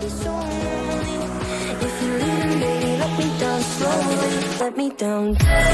so lonely. If you're leaving, baby, let me down slowly. Let me down.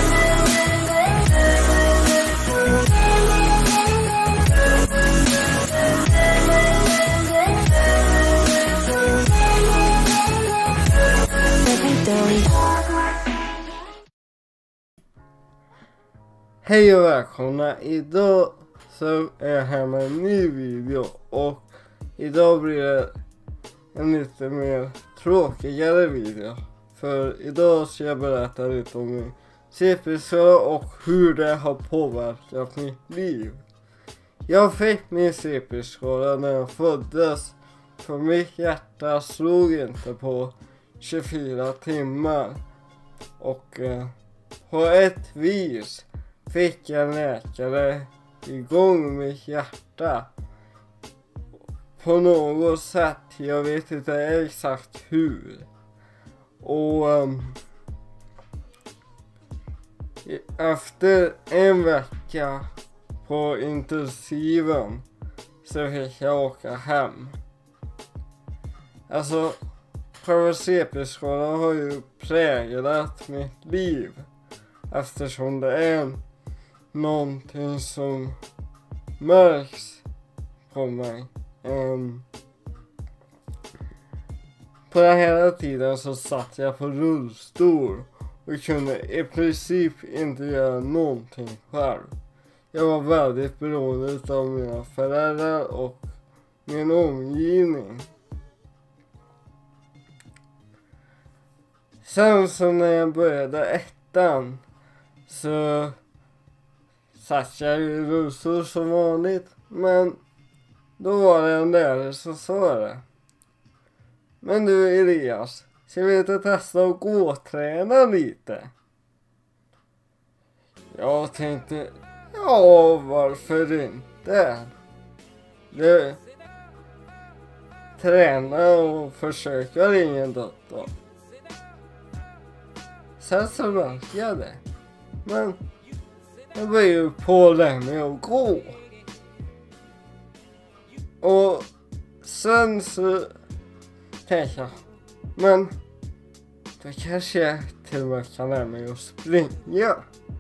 Hej och välkomna, idag så är jag här med en ny video och idag blir det en lite mer tråkigare video. För idag ska jag berätta lite om min CP-skada och hur det har påverkat mitt liv. Jag fick min CP-skada när jag föddes, för mitt hjärta slog inte på 24 timmar och på ett vis fick en läkare igång mitt hjärta på något sätt, jag vet inte exakt hur. Och efter en vecka på intensiven så fick jag åka hem. Alltså, själva CP-skadan har ju präglat mitt liv eftersom det är någonting som märks på mig. På den här tiden så satt jag på rullstol och kunde i princip inte göra någonting själv. Jag var väldigt beroende av mina föräldrar och min omgivning. Sen så när jag började ettan så satt jag i rullstol som vanligt, men då var det en lärare som sa det. Men du Elias, ska vi inte testa att gå-träna lite? Jag tänkte, ja varför inte? Du, träna och försöka ingen doktor. Sen så märkte jag det. Men jag var ju på det med att gå. Och sen så tänkte jag, men då kanske jag till och med kan lära mig att springa.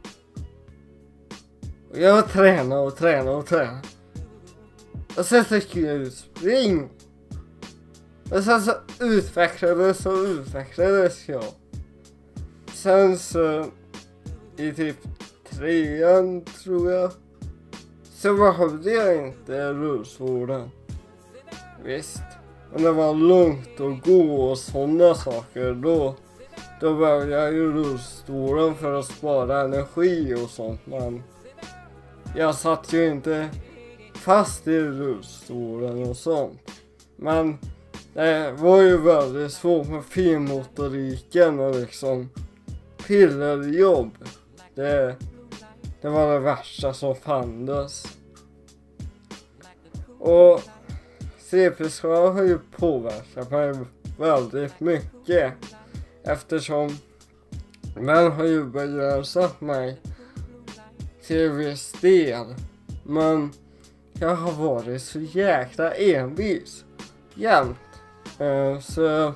Och jag tränade och tränade och tränade. Och sen så skulle jag springa. Och sen så utvecklades jag. Sen så i typ 3:an tror jag så behövde jag inte rullstolen. Visst, men det var lugnt att gå och sådana saker. Då behövde jag ju rullstolen för att spara energi och sånt. Men jag satt ju inte fast i rullstolen och sånt. Men det var ju väldigt svårt med finmotoriken och liksom pillerjobb. Det var det värsta som fanns. Och CP-skadan har ju påverkat mig väldigt mycket. Eftersom den har ju begränsat mig till viss del. Men jag har varit så jäkla envis jämt. Så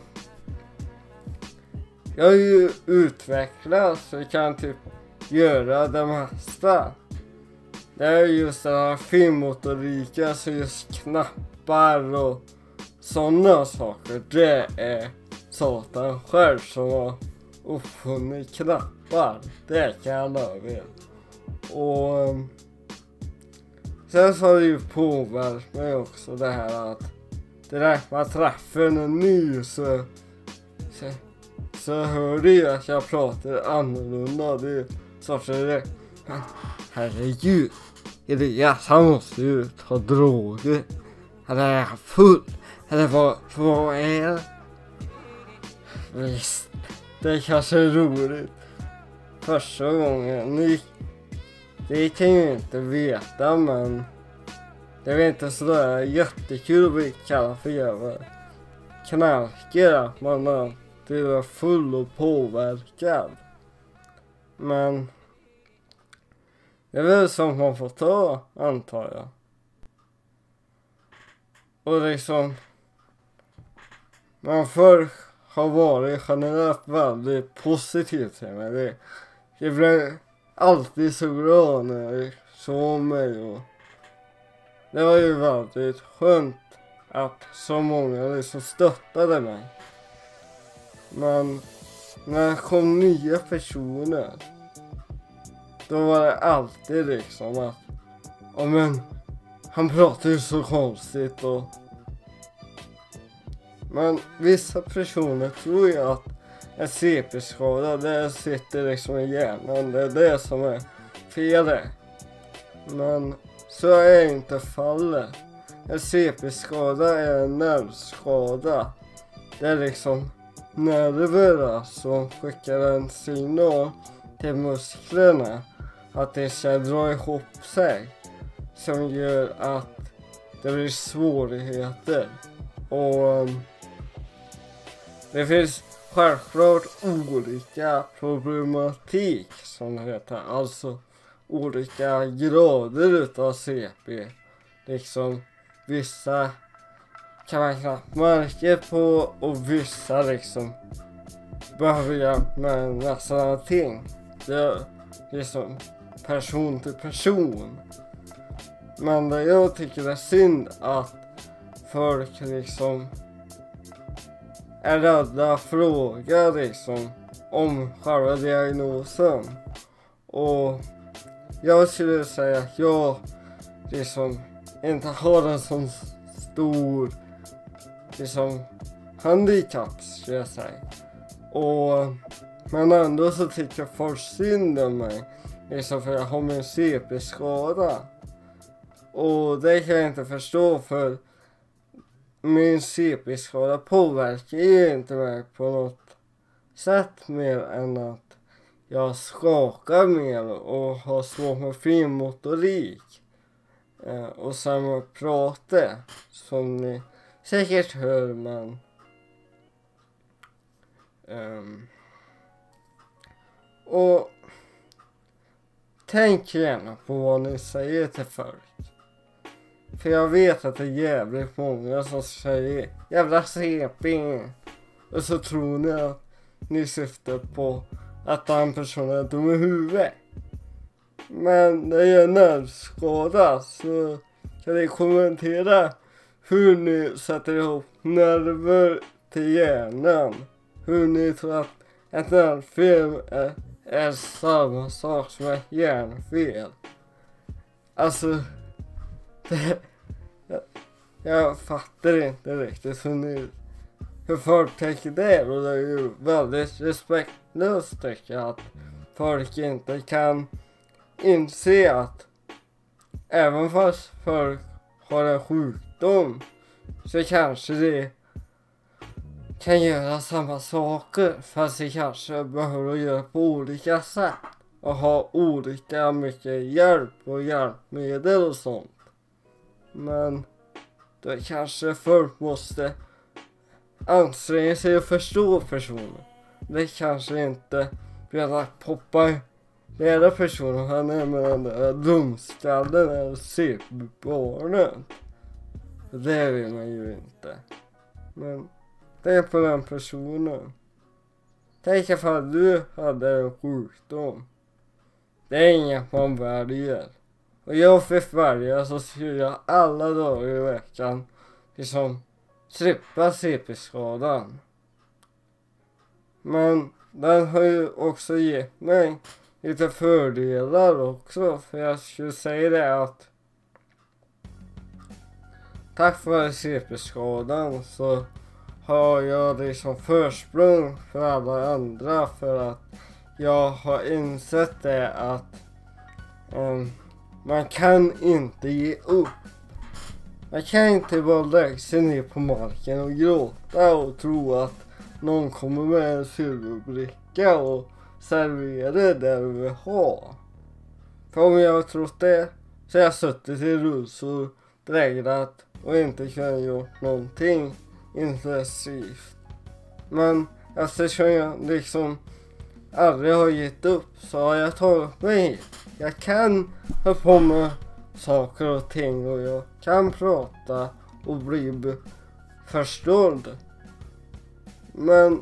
jag har ju utvecklats och kan typ göra det mesta. Det är just den här finmotoriken, så just knappar och sådana saker. Det är satan själv som har uppfunnit knappar. Det kan jag lova er. Och sen så har det ju påverkat mig också det här att direkt man träffar en ny så hör du ju att jag pratar annorlunda. Det är så för det. Men herregud, Elias, han måste ju ta droger. Han är full. Eller vad är det? Visst, det är kanske roligt. Första gången, det kan ju inte veta, men det är inte sådär jättekul att bli kallad för jävla knarkare, att man är full och påverkad. Men det är väl som man får ta, antar jag. Och liksom Men folk har varit generellt väldigt positivt till mig. Jag blev alltid så glad när jag såg mig, och det var ju väldigt skönt att så många liksom stöttade mig. Men när det kom nya personer, då var det alltid liksom att men han pratar ju så konstigt. Men vissa personer tror ju att en CP-skada, det sitter liksom i hjärnan, det är det som är felet. Men så är inte fallet. En CP-skada är en nervskada. Det är liksom nerverna som skickar en signal till musklerna att det ska dra ihop sig, som gör att det blir svårigheter. Och det finns självklart olika problematik som det heter, alltså olika grader utav CP. Liksom vissa kan man knappt märka på, och vissa liksom börjar med nästan allting. Det är liksom person till person. Men det jag tycker är synd att folk liksom är rädda att fråga liksom om själva diagnosen. Och jag skulle säga att jag liksom inte har en sån stor liksom handikapp, ska jag säga. Men ändå så tycker folk synd om mig, liksom för jag har min CP-skada. Och det kan jag inte förstå, för min CP-skada påverkar ju inte mig på något sätt mer än att jag skakar mer och har svårt med finmotorik. Och samma prata som ni säkert hör, men och tänk gärna på vad ni säger till folk. För jag vet att det är jävligt många som säger jävla CP. Och så tror ni att ni syftar på att den personen är dum i huvudet. Men det är en nervskada, så kan ni kommentera hur ni sätter ihop nerver till hjärnan. Hur ni tror att ett nervfel är samma sak som ett hjärnfel. Alltså, jag fattar inte riktigt hur folk tänker där, och det är ju väldigt respektlöst tycker jag att folk inte kan inse att även fast folk har en sjukdom så kanske det kan göra samma saker, fast det kanske behöver göra på olika sätt och ha olika mycket hjälp och hjälpmedel och sånt. Men då kanske folk måste anstränga sig att förstå personen. Det kanske inte blir att poppa hela personen, han är med den där dumskallen eller CP-barnen. Det vill man ju inte. Men det är på den personen. Tänk ifall du hade en sjukdom. Det är inget man väljer. Och jag fick välja, så skulle jag alla dagar i veckan liksom slippa CP-skadan. Men den har ju också gett mig lite fördelar också. För jag skulle säga det att tack vare CP-skadan så har jag liksom försprång för alla andra, för att jag har insett det att man kan inte ge upp. Man kan inte bara lägga sig ner på marken och gråta och tro att någon kommer med en silverbricka och serverar det du vill ha. För om jag har trott det så har jag suttit i rullstol, dräglat och inte kunnat göra någonting intensivt. Men eftersom jag liksom aldrig har gett upp så har jag tagit mig hit. Jag kan ha på med saker och ting och jag kan prata och bli förstådd. Men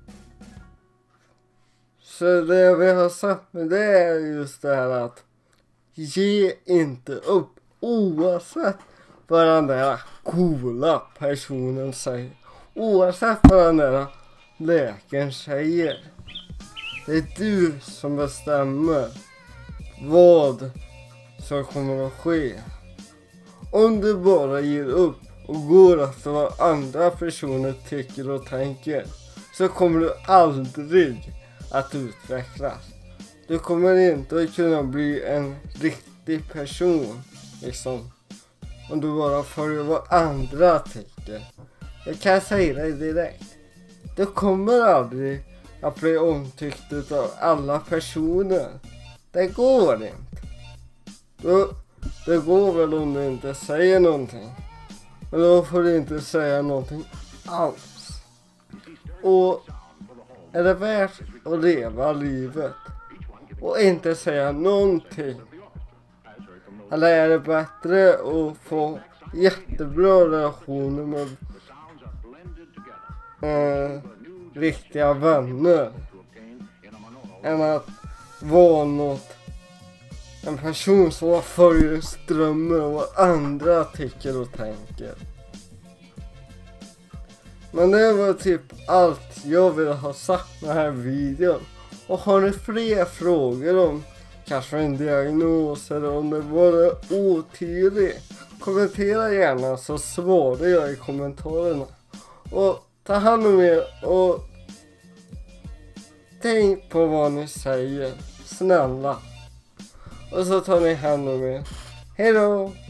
så det vi har sagt med det är just det här att ge inte upp oavsett vad den där coola personen säger. Oavsett vad den där läkaren säger. Det är du som bestämmer vad som kommer att ske. Om du bara ger upp och går efter vad andra personer tycker och tänker, så kommer du aldrig att utvecklas. Du kommer inte att kunna bli en riktig person liksom, om du bara följer vad andra tycker. Jag kan säga det direkt. Du kommer aldrig att bli omtyckt av alla personer. Det går inte. Det går väl om du inte säger någonting. Men då får du inte säga någonting alls. Och är det värt att leva livet och inte säga någonting? Eller är det bättre att få jättebra relationer med riktiga vänner än att vara en person som följer strömmen och vad andra tycker och tänker? Men det var typ allt jag ville ha sagt med den här videon. Och har ni fler frågor om kanske en diagnos eller om det var otydligt, kommentera gärna så svarar jag i kommentarerna. Och ta hand om er och tänk på vad ni säger, snälla. Och så tar ni hand om er. Hej då!